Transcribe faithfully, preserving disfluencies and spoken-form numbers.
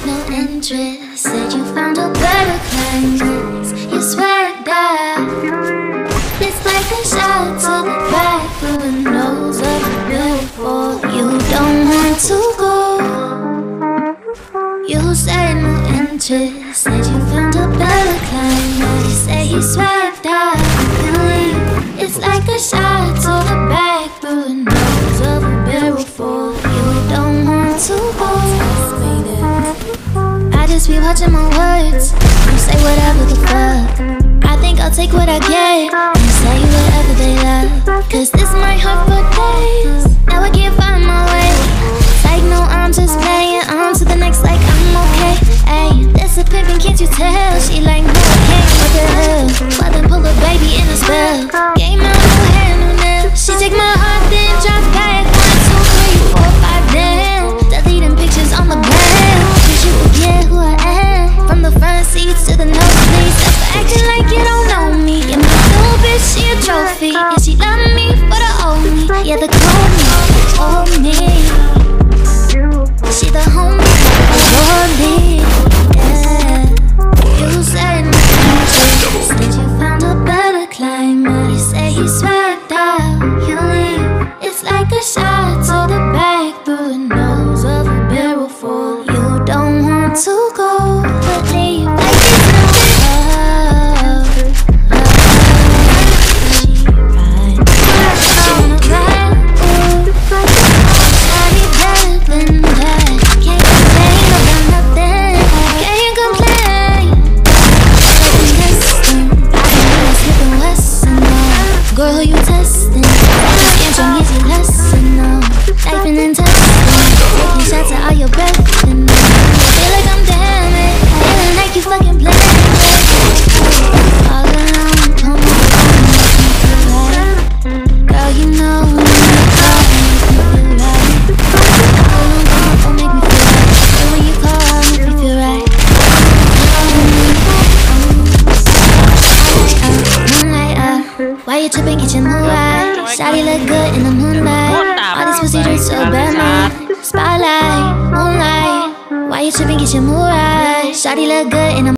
no interest. Said you found a better climax. You swear that it's like a shot to the back through the nose of a beautiful. You don't want to go. You said no interest. Said you found a better climax. You say you swagged out. You leave. It's like a shot to the back through the nose of a beautiful. You don't want to go. I just be watching my words. You say whatever the fuck. I think I'll take what I get and say whatever they love. Cause this might hurt for days. Now I can't find my way. It's like no, I'm just playing. On to the next like I'm okay. Ayy, this a pimpin', can't you tell? She like, no, I can't. What the hell? Why then pull a baby in a spell? Game out, new hair, new nails. She take my heart, then drop back. One, two, three, four, five, down. Deleting pictures on the ground. Cause you forget who I am. From the front seats to the nosebleeds. That's for acting like you don't know me. Yeah, my little bitch, she a trophy. Yeah, she love me for the old me. Yeah, the cold me, old me. She the homie, adore me. Yeah, you said no interest. Said you found a better climate. You say you swagged out. You leave. It's like a shot to the back through the nose of a barrel full. You don't want to go, but leave like it's no love. She ride, she wanna ride. Ooh, shawty better than that. Can't complain about nothing. Can't complain. Second guessing, I can really slip and westin' now. Girl, who you testing? Just can't show me easy lesson, no. Life and intestine, taking shots at all your breath, and I feel like I'm damn it. Feeling like you fucking playing it. All alone, come on, right. Girl, you know when you call, make me feel right. All alone, come up and make me feel right. And when you call, make me feel right. Moonlight, uh, why you tripping? Get your mood right. Shawty look good in the moonlight. All this pussy drink so bad, man. Spotlight, moonlight. Why you tripping? Get your mood right. Shawty look good in the